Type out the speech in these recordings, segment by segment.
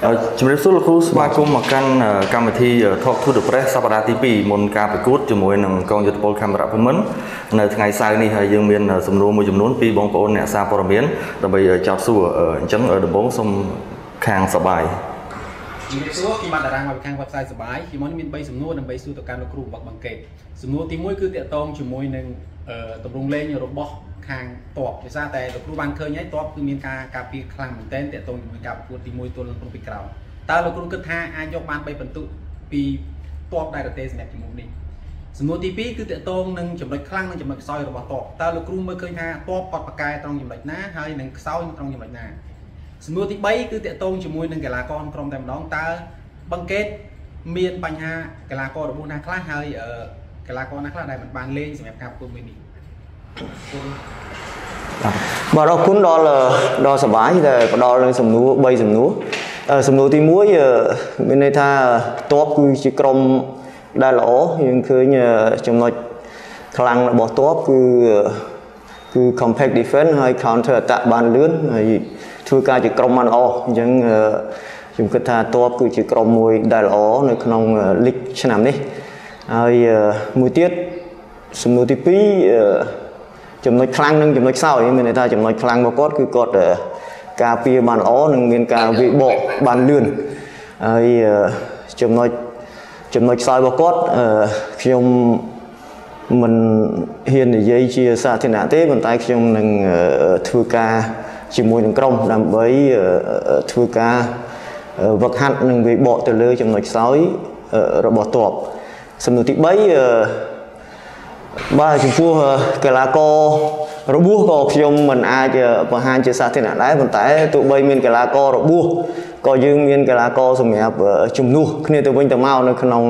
ជំរាបសួរលោកគ្រូស្វាគមន៍មកកាន់កម្មវិធី Talk to the Press សប្តាហ៍ទី2មុនការប្រកួតជាមួយនឹងកងយោធពលខេមរៈភូមិន្ទនៅថ្ងៃសៅរ៍នេះហើយយើងមានសំណួរមួយចំនួនពីបងប្អូនអ្នកសារព័ត៌មានដើម្បីចោទសួរអញ្ចឹងដំបូងសូមខាងសបាយជំរាបសួរខ្ញុំបានតារាងមកខាង website សបាយខ្ញុំមាន3សំណួរដើម្បីសួរទៅកាន់លោកគ្រូរបស់បង្កេតសំណួរទី1គឺតាក់ទងជាមួយនឹងតម្រង់លេងរបស់ខាងតបដោយសារតែលោកគ្រូបានឃើញហើយតបគឺមានការការពារខ្លាំងមែនទែនតាក់ទងជាមួយការប្រកួតទី1ទល់នឹងក្រុមពីក្រោយតើលោកគ្រូគិតថាអាចយកបាន3ពិន្ទុពីតបដែរទេសម្រាប់ជំនួបនេះសំណួរទី2គឺតាក់ទងនឹងចំណុចខ្លាំងនិងចំណុចខ្សោយរបស់តបតើលោកគ្រូមើលឃើញថាតបគាត់ប្រកែត្រង់ចំណុចណាហើយនឹងខ្សោយត្រង់ចំណុចណាសំណួរទី3គឺតាក់ទងជាមួយនឹងកីឡាករក្រុមតែម្ដងតើបង្កេតមានបញ្ហាកីឡាកររបួសណាខ្លះហើយកីឡាករណាខ្លះដែលមិនបានលេងសម្រាប់ការប្រកួតមួយនេះបាទអរគុណដល់សបាយដែលផ្ដល់នៅសំណួរ3សំណួរសំណួរទី1មានន័យថាតបគឺជាក្រុមដែលល្អយើងឃើញចំណុចខ្លាំងរបស់តបគឺ compact defense ហើយ counter attack បានលឿនហើយធ្វើការជាក្រុមបានល្អអញ្ចឹងខ្ញុំគិតថាតបគឺជាក្រុមមួយដែលល្អនៅក្នុងលីកឆ្នាំនេះហើយមួយទៀតសំណួរទី2ចំណុចខ្លាំងនិងចំណុចខ្សោយមានន័យថាចំណុចខ្លាំងរបស់គាត់គឺគាត់ការពារបានល្អនិងមានការវាយបកបានលឿនហើយចំណុចខ្សោយរបស់គាត់ខ្ញុំមិនហ៊ាននិយាយជាសាធារណៈទេប៉ុន្តែខ្ញុំនឹងធ្វើការជាមួយនឹងក្រុមដើម្បីធ្វើការវឹកហាត់និងវាយបកទៅលើចំណុចខ្សោយរបស់តបសំណួរទី3បាទចំពោះកីឡាកររបួសក៏ខ្ញុំមិនអាចបង្ហាញជាសាធារណៈដែរប៉ុន្តែទោះបីមានកីឡាកររបួសក៏យើងមានកីឡាករសម្រាប់ជំនួសគ្នាទៅវិញទៅមកនៅក្នុង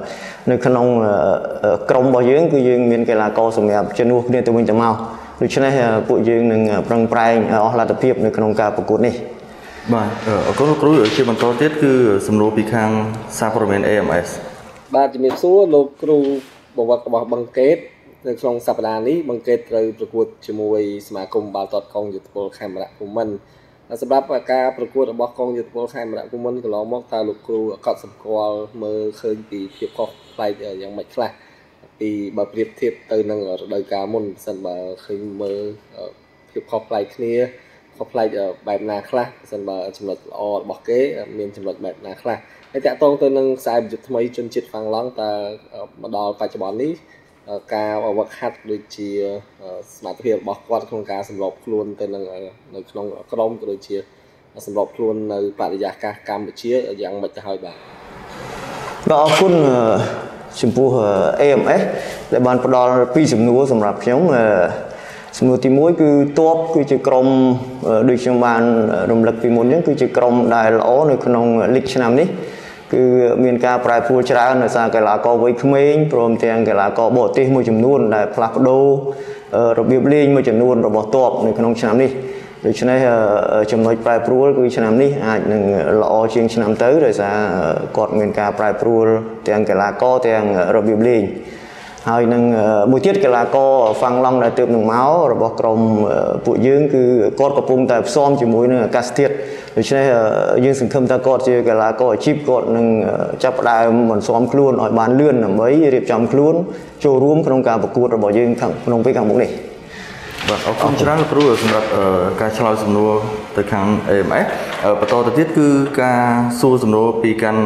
ក្រុមរបស់យើងគឺយើងមានកីឡាករសម្រាប់ជំនួសគ្នាទៅវិញទៅមកដូច្នេះពួកយើងនឹងប្រឹងប្រែងអស់លទ្ធភាពនៅក្នុងការប្រកួតនេះបាទអរគុណលោកគ្រូជាបន្តទៀតគឺសំណួរពីខាងសារព័ត៌មាន AMS បាទជំរាបសួរលោកគ្រូបវររបស់បង្កេតនៅក្នុងសប្តាហ៍នេះបង្កេតត្រូវប្រកួតជាមួយសមាគមបាល់ទាត់កងយោធពលខេមរៈភូមិន្ទសម្រាប់ការប្រកួតរបស់កងយោធពលខេមរៈភូមិន្ទកន្លងមកតើលោកគ្រូកត់សម្គាល់មើលឃើញពីភាពខុសប្លែកយ៉ាងម៉េចខ្លះពីបើប្រៀបធៀបទៅនឹងរដូវកាលមុនបើសិនបើឃើញមើលភាពខុសប្លែកគ្នាខុសប្លែកបែបណាខ្លះបើសិនបើចំណុចល្អរបស់គេមានចំណុចបែបណាខ្លះហើយតាក់ទងទៅនឹងខ្សែប្រយុទ្ធថ្មីជនជាតិហ្វាំងឡង់តើមកដល់បច្ចុប្បន្ននេះការវឹកហាត់ដូចជាសមត្ថភាពរបស់គាត់ក្នុងការសម្របខ្លួនទៅនឹងនៅក្នុងក្រុមក៏ដូចជាសម្របខ្លួននៅបរិយាកាសកម្ពុជាយ៉ាងម៉េចទៅហើយបាទអរគុណចំពោះ AMS ដែលបានផ្ដល់2សំណួរសម្រាប់ខ្ញុំសំណួរទី1គឺតបគឺជាក្រុមដូចខ្ញុំបានរំលឹកពីមុនហ្នឹងគឺជាក្រុមដែលល្អនៅក្នុងលីកឆ្នាំនេះគឺមានការប្រែប្រួលច្រើនដោយសារកីឡាករវ័យក្មេងព្រមទាំងកីឡាករបរទេសមួយចំនួនដែលផ្លាស់ប្ដូររបៀបលេងមួយចំនួនរបស់តបនៅក្នុងឆ្នាំនេះដូច្នេះចំណុចប្រែប្រួលគឺឆ្នាំនេះអាចនឹងល្អជាងឆ្នាំទៅដោយសារគាត់មានការប្រែប្រួលទាំងកីឡាករទាំងរបៀបលេងហើយនឹងមួយទៀតកីឡាករហ្វាំងឡង់ដែលទើបនឹងមករបស់ក្រុមពួកយើងគឺគាត់កំពុងតែផ្សំជាមួយនឹងអាកាសធាតុដូច្នេះយើងសង្ឃឹមថាគាត់ជាកីឡាករអាជីពគាត់នឹងចាប់ផ្ដើមបន្ស៊ាំខ្លួនឲ្យបានលឿនដើម្បីរៀបចំខ្លួនចូលរួមក្នុងការប្រកួតរបស់យើងក្នុងពេលខាងមុខនេះបាទអរគុណច្រើនលោកគ្រូសម្រាប់ការឆ្លើយសំណួរទៅខាង AMS បន្តទៅទៀតគឺការសួរសំណួរពីកាន់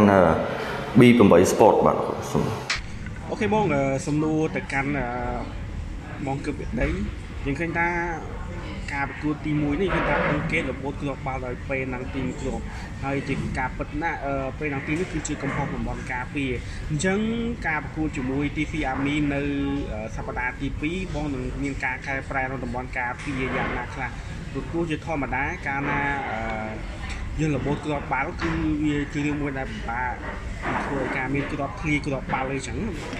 B8 Sport បាទអូខេបងសំណួរទៅកាន់បងគឹបវិដីយើងឃើញថាការប្រកួតទី1នេះគឺថាបង្កេតរបូតគ្រាប់បាល់ដោយពេលណាំងទីគ្រាប់ហើយជាការពិតណាស់ពេលណាំងទីនេះគឺជាកំហុសតំបន់ការពារអញ្ចឹងការប្រកួតជាមួយ TC Army នៅសប្តាហ៍ទី2បងនឹងមានការកែប្រែក្នុងតំបន់ការពារយ៉ាងណាខ្លះព្រោះជាធម្មតាកាលណាយើងរបូតគ្រាប់បាល់គឺវាជារឿងមួយដែលពិបាកធ្វើឲ្យការមានគ្រាប់ធ្លីគ្រាប់បាល់អីចឹង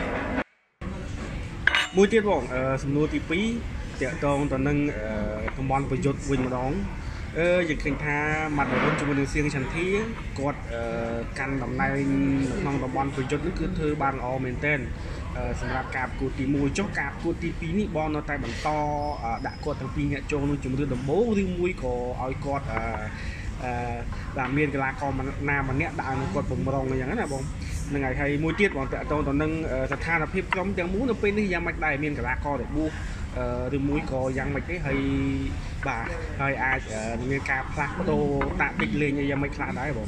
មួយទៀតបងសំណួរទី2តាក់ទងទៅនឹងតំបន់ប្រយុទ្ធវិញម្ដងយើងឃើញថាម៉ាត់រុនជាមួយនឹងសៀងចន្ទធាគាត់កាន់តំណែងក្នុងតំបន់ប្រយុទ្ធនេះគឺធ្វើបានល្អមែនទែនសម្រាប់ការប្រកួតទី1ចុះការប្រកួតទី2នេះបងនៅតែបន្តដាក់គាត់ទាំងពីរអ្នកចូលនឹងជំរឿនដំបូងឬមួយក៏ឲ្យគាត់ làm miền cái là con mà nam mà nét đạo còn bùng rongอย่างนั้นนะបងនឹងហើយហើយមួយទៀតបងតើតទៅនឹងស្ថានភាពក្រុមទាំងមូលនៅពេលនេះយ៉ាងម៉េចដែរមានកីឡាកររបួសឬមួយក៏យ៉ាងម៉េចទេហើយបាទហើយអាចមានការផ្លាស់ប្ដូរតាក់ទិចលេងយ៉ាងម៉េចខ្លះដែរបង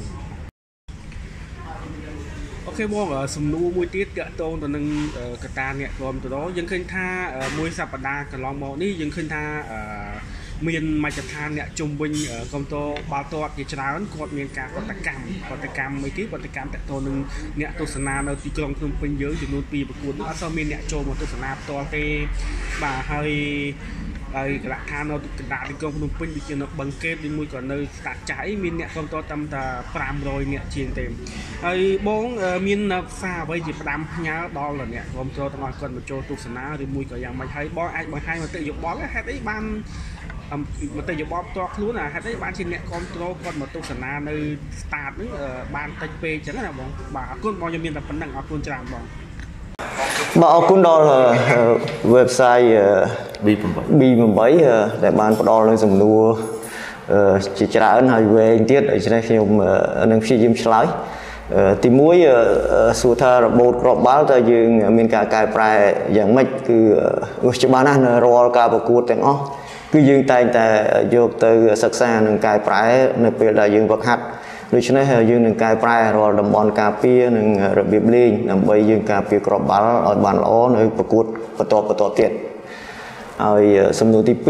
អូខេបងសំណួរមួយទៀតតើតទៅនឹងកតាអ្នកគ្រប់ទៅដល់យើងឃើញថាមួយសប្តាហ៍កន្លងមកនេះយើងឃើញថាមានមជ្ឈដ្ឋានអ្នកជុំវិញកំតបាល់ទាត់ជាច្រើនគាត់មានការកតកម្មមួយទៀតកតកម្មតទៅនឹងអ្នកទស្សនានៅទីក្រុងភ្នំពេញយើងចំនួន2ប្រកួតអត់សូវមានអ្នកចូលមកទស្សនាផ្ទាល់ទេបាទហើយកលៈឋាននៅកណ្ដាលទីក្រុងភ្នំពេញដូចជានៅបឹងកេតឬមួយក៏នៅស្តាតចាស់អីមានអ្នកកំតតាមតែ500អ្នកជាងទេហើយបងមានសារអ្វីជាផ្ដាំផ្ញើដល់អ្នកកំតទាំងអស់គាត់មកចូលទស្សនាឬមួយក៏យ៉ាងម៉េចហើយបងអាចបង្ហាញមតិយោបល់ហេតុអីបានមតិយោបល់ផ្ទាល់ខ្លួនហេតុអីបានជាអ្នកគ្រប់គ្រងគាត់មកទស្សនានៅ start ហ្នឹងបានតិចពេកអញ្ចឹងណាបងបាទអរគុណបងខ្ញុំមានតែប៉ុណ្្នឹងអរគុណច្រើនបងបាទអរគុណដល់ website B8 ដែលបានផ្ដល់នូវសំណួរជាច្រើនហើយវែងទៀតដូច្នេះខ្ញុំនឹងព្យាយាមឆ្លើយទី1សួរថារបូតគ្រាប់បាល់តើយើងមានការកែប្រែយ៉ាងម៉េចគឺច្បាស់ណាស់នៅរាល់ការប្រកួតទាំងអស់គឺយើងតែងតែយកទៅសិក្សានិងកែប្រែនៅពេលដែលយើងវឹកហាត់ដូច្នេះយើងនឹងកែប្រែរាល់តំបន់ការពារនិងរបៀបលេងដើម្បីយើងការពារគ្រាប់បាល់ឲ្យបានល្អនៅប្រកួតបន្តទៀតហើយសំណួរទី2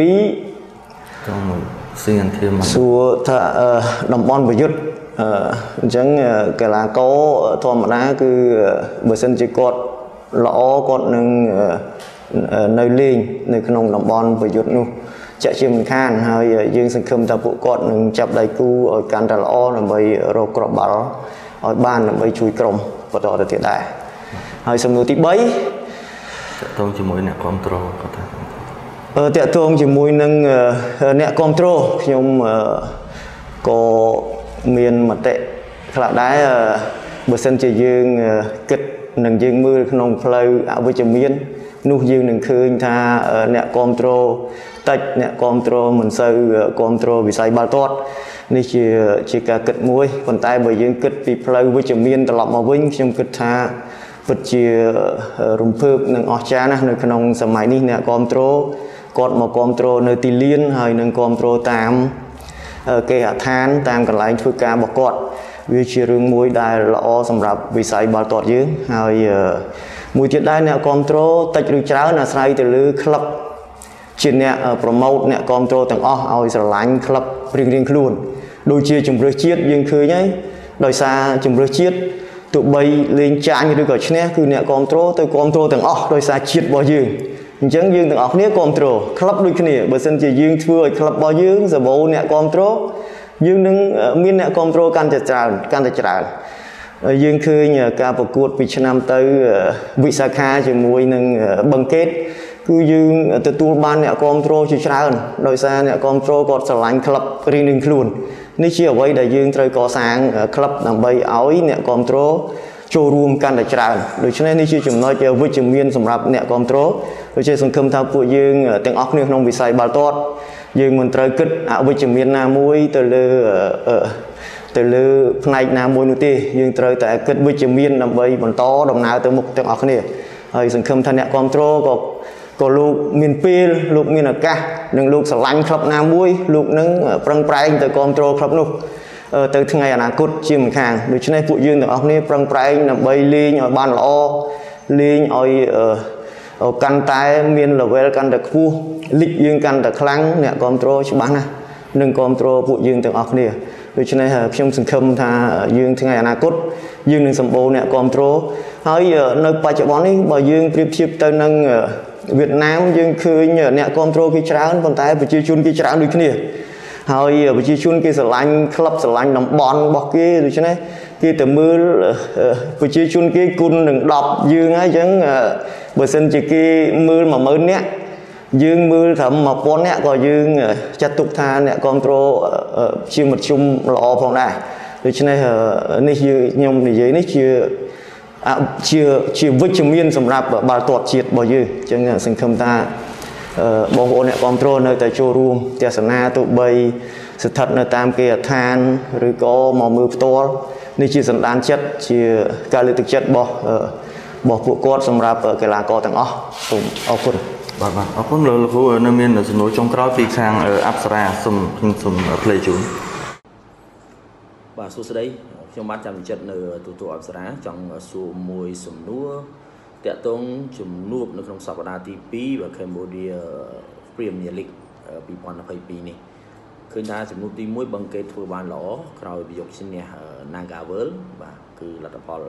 សួរថាតំបន់ប្រយុទ្ធអញ្ចឹងកីឡាករធម្មតាគឺបើសិនជាគាត់ល្អគាត់នឹងនៅលេងនៅក្នុងតំបន់ប្រយុទ្ធនោះជាក់ជាមិនខានហើយយើងសង្ឃឹមថាពួកគាត់នឹងចាប់ដៃគូឲ្យកាន់តែល្អដើម្បីរកគ្រាប់បាល់ឲ្យបានដើម្បីជួយក្រុមបន្តទៅទៀតដែរហើយសំណួរទី3តកតងជាមួយអ្នកគ្រប់គ្រងគាត់ថាតកតងជាមួយនឹងអ្នកគ្រប់គ្រងខ្ញុំក៏មានមតិខ្លះដែរបើសិនជាយើងគិតនឹងយើងមើលក្នុងផ្លូវអវិជ្ជមាននោះយើងនឹងឃើញថាអ្នកគ្រប់គ្រងតិចអ្នកគ្រប់គ្រងមិនសូវគ្រប់គ្រងវិស័យបាល់ទាត់នេះជាការគិតមួយប៉ុន្តែបើយើងគិតពីផ្លូវវិជ្ជមានត្រឡប់មកវិញខ្ញុំគិតថាពិតជារំភើបនិងអស្ចារ្យណាស់នៅក្នុងសម័យនេះអ្នកគ្រប់គ្រងគាត់មកគ្រប់គ្រងនៅទីលានហើយនឹងគ្រប់គ្រងតាមគេហដ្ឋានតាមកន្លែងធ្វើការរបស់គាត់វាជារឿងមួយដែលល្អសម្រាប់វិស័យបាល់ទាត់យើងហើយមួយទៀតដែរអ្នកគ្រប់គ្រងតិចឬច្រើនអាស្រ័យទៅលើក្លឹបជាអ្នកប្រម៉ូទអ្នកគ្រប់គ្រងទាំងអស់ឲ្យស្រឡាញ់ក្លឹបរៀងៗខ្លួនដូចជាជម្រើសជាតិយើងឃើញហើយដោយសារជម្រើសជាតិទោះបីលេងចាញ់ឬក៏ឈ្នះគឺអ្នកគ្រប់គ្រងទៅគ្រប់គ្រងទាំងអស់ដោយសារជាតិរបស់យើងអញ្ចឹងយើងទាំងអស់គ្នាគ្រប់គ្រងក្លឹបដូចគ្នាបើសិនជាយើងធ្វើឲ្យក្លឹបរបស់យើងសម្បូរអ្នកគ្រប់គ្រងយើងនឹងមានអ្នកគ្រប់គ្រងកាន់តែច្រើនយើងឃើញការប្រកួតពីឆ្នាំទៅវិសាខាជាមួយនឹងបឹងកេតគឺយើងទទួលបានអ្នកគ្រប់គ្រងជាច្រើនដោយសារអ្នកគ្រប់គ្រងគាត់ស្រឡាញ់ក្លឹបរៀងៗខ្លួននេះជាអ្វីដែលយើងត្រូវកសាងក្លឹបដើម្បីឲ្យអ្នកគ្រប់គ្រងចូលរួមកាន់តែច្រើនដូច្នេះនេះជាចំណុចវិជ្ជមានសម្រាប់អ្នកគ្រប់គ្រងដូច្នេះសង្ឃឹមថាពួកយើងទាំងអស់គ្នាក្នុងវិស័យបាល់ទាត់យើងមិនត្រូវគិតអវិជ្ជមានណាមួយទៅលើផ្នែកណាមួយនោះទេយើងត្រូវតែគិតវិជ្ជមានដើម្បីបន្តដំណើរទៅមុខទាំងអស់គ្នាហើយសង្ឃឹមថាអ្នកគ្រប់គ្រងក៏លោកមានពេលលោកមានឱកាសនិងលោកស្រឡាញ់ក្លឹបណាមួយលោកនឹងប្រឹងប្រែងទៅគ្រប់គ្រងក្លឹបនោះទៅថ្ងៃអនាគតជាមិនខានដូច្នេះពួកយើងទាំងអស់គ្នាប្រឹងប្រែងដើម្បីលេងឲ្យបានល្អលេងឲ្យកាន់តែមាន level កាន់តែខ្ពស់លីកយើងកាន់តែខ្លាំងអ្នកគ្រប់គ្រងច្បាស់ណាស់នឹងគ្រប់គ្រងពួកយើងទាំងអស់គ្នាដូច្នេះខ្ញុំសង្ឃឹមថាយើងថ្ងៃអនាគតយើងនឹងសម្បូរអ្នកគ្រប់គ្រងហើយនៅបច្ចុប្បន្ននេះបើយើងប្រៀបធៀបទៅនឹងវៀតណាមយើងឃើញអ្នកគ្រប់គ្រងគេច្រើនប៉ុន្តែប្រជាជនគេច្រើនដូចគ្នាហើយប្រជាជនគេស្រឡាញ់ក្លឹបស្រឡាញ់តំបន់របស់គេដូច្នេះគេទៅមើលប្រជាជនគេគុណនឹង10យើងហើយអញ្ចឹងបើសិនជាគេមើល 10000 នាក់យើងមើលត្រឹម 1000 នាក់ក៏យើងចាត់ទុកថាអ្នកគ្រប់គ្រងជាមធ្យមល្អផងដែរដូច្នេះនេះខ្ញុំនិយាយនេះជាវិជ្ជមានសម្រាប់បាល់ទាត់ជាតិរបស់យើងអញ្ចឹងសង្ឃឹមថាបងប្អូនអ្នកគ្រប់គ្រងនៅតែចូលរួមទស្សនាទោះបី sự thật là tam kia than rồi có màu mưa to nên chỉ dần đan chất chỉ cái lực thực chất bỏ phụ cốt xong ra ở cái là co tầng cùng ở quân ở quân lừa phụ ở nơi miền ở núi trong cao phi sang ở Apsara sum play chúng và số đấy trong bát chạm chất ở tụ Apsara trong số mùi sum núa tẹt tông chùm nuốtនៅក្នុងសប្តាហ៍ទី2របស់ Cambodia Premier League 2022នេះឃើញថាចំនួនទី1បង្កេតធ្វើបានល្អក្រោយពីយកឈ្នះ Nagavel បាទគឺលទ្ធផល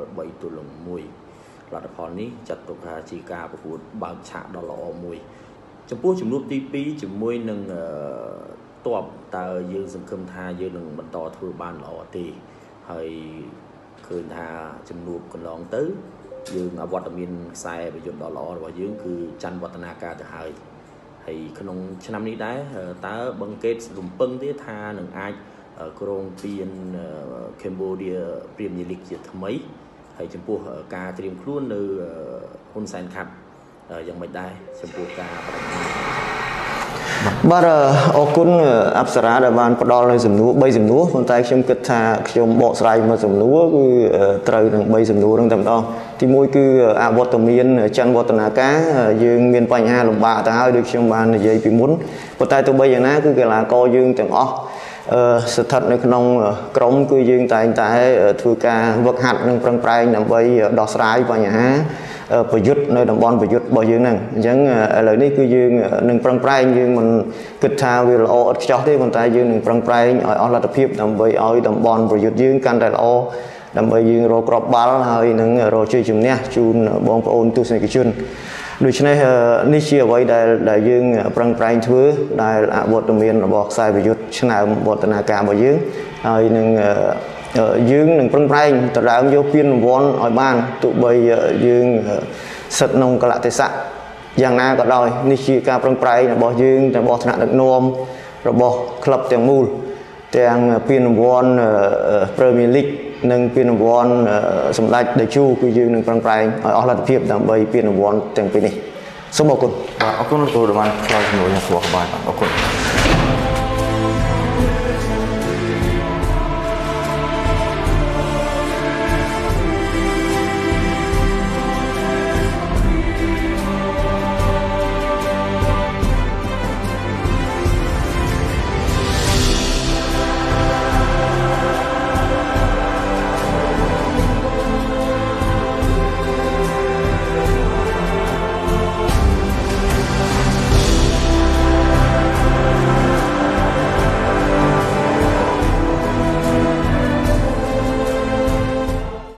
3-1លទ្ធផលនេះចាត់ទុកថាជាការប្រកួតបើកឆាកដ៏ល្អមួយចំពោះចំនួនទី2ជាមួយនឹងតបតើយើងសង្ឃឹមថាយើងនឹងបន្តធ្វើបានល្អទេហើយឃើញថាចំនួនកន្លងទៅយើងអវត្តមានខ្សែប្រយុទ្ធដ៏ល្អរបស់យើងគឺច័ន្ទវឌ្ឍនាការទៅហើយក្នុងឆ្នាំនេះដែរតើបង្កេតរំពឹងទេថានឹងអាចគ្រងពាន Cambodia Premier League ជាថ្មីហើយចំពោះការត្រៀមខ្លួននៅហ៊ុនសែន Cup យ៉ាងម៉េចដែរចំពោះការបដិញ្ញាបាទអរគុណអប្សរាដែលបានផ្ដល់នូវសំណួរ3សំណួរប៉ុន្តែខ្ញុំគិតថាខ្ញុំបកស្រាយមួយសំណួរគឺត្រូវនឹង3សំណួរហ្នឹងតែម្ដងទី1គឺអវត្តមានច័ន្ទវឌ្ឍនាការយើងមានបញ្ហាលំបាកទៅហើយដូចខ្ញុំបាននិយាយពីមុនប៉ុន្តែទោះបីយ៉ាងណាគឺកីឡាករយើងទាំងអស់ស្ថិតនៅក្នុងក្រុមគឺយើងតែងតែធ្វើការវឹកហាត់និងប្រឹងប្រែងដើម្បីដោះស្រាយបញ្ហាប្រយុទ្ធនៅតំបន់ប្រយុទ្ធរបស់យើងហ្នឹងអញ្ចឹងឥឡូវនេះគឺយើងនឹងប្រឹងប្រែងយើងមិនគិតថាវាល្អឥតខ្ចោះទេប៉ុន្តែយើងនឹងប្រឹងប្រែងឲ្យអស់លទ្ធភាពដើម្បីឲ្យតំបន់ប្រយុទ្ធយើងកាន់តែល្អដើម្បីយើងរកគ្រាប់បាល់ហើយនឹងរកជ័យជំនះជូនបងប្អូនទស្សនិកជនដូច្នេះនេះជាអ្វីដែលយើងប្រឹងប្រែងធ្វើដែលអវត្តមានរបស់ខ្សែប្រយុទ្ធឆ្នើមវឌ្ឍនាការរបស់យើងហើយនឹងយើងនឹងប្រឹងប្រែងដណ្ដើមយកពានរង្វាន់ឲ្យបានទោះបីយើងស្ថិតក្នុងកលៈទេសៈយ៉ាងណាក៏ដោយនេះជាការប្រឹងប្រែងរបស់យើងរបស់ថ្នាក់ដឹកនាំរបស់ក្លឹបទាំងមូលទាំងពានរង្វាន់ Premier League និងពានរង្វាន់សម្ដេចតេជោគឺយើងនឹងប្រឹងប្រែងឲ្យអស់លទ្ធភាពដើម្បីពានរង្វាន់ទាំងពីរនេះសូមអរគុណបាទអរគុណលោកគ្រូដែលបានឆ្លើយជំនួយយ៉ាងស្វាគមន៍បាទអរគុណ